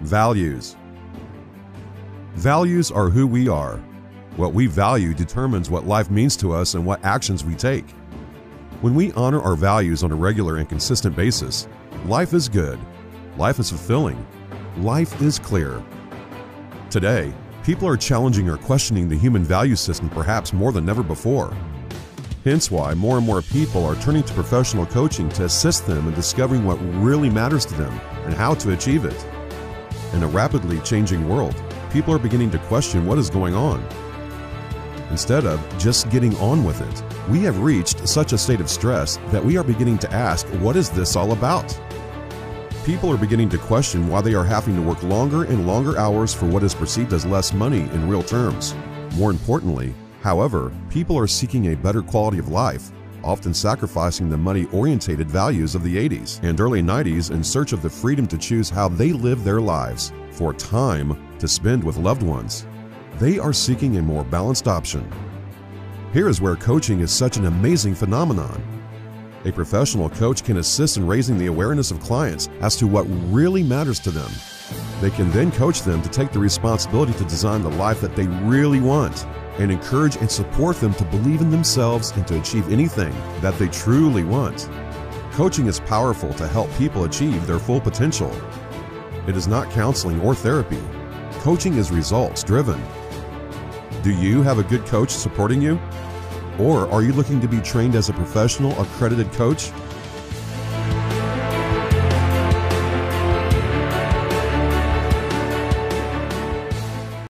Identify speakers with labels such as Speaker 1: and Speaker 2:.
Speaker 1: Values. Values are who we are. What we value determines what life means to us and what actions we take. When we honor our values on a regular and consistent basis, life is good, life is fulfilling, life is clear. Today, people are challenging or questioning the human value system perhaps more than ever before. Hence why more and more people are turning to professional coaching to assist them in discovering what really matters to them and how to achieve it. In a rapidly changing world, people are beginning to question what is going on. Instead of just getting on with it, we have reached such a state of stress that we are beginning to ask, what is this all about? People are beginning to question why they are having to work longer and longer hours for what is perceived as less money in real terms. More importantly, however, people are seeking a better quality of life, often sacrificing the money-orientated values of the 80s and early 90s in search of the freedom to choose how they live their lives, for time to spend with loved ones. They are seeking a more balanced option. Here is where coaching is such an amazing phenomenon. A professional coach can assist in raising the awareness of clients as to what really matters to them. They can then coach them to take the responsibility to design the life that they really want, and encourage and support them to believe in themselves and to achieve anything that they truly want. Coaching is powerful to help people achieve their full potential. It is not counseling or therapy. Coaching is results-driven. Do you have a good coach supporting you? Or are you looking to be trained as a professional, accredited coach?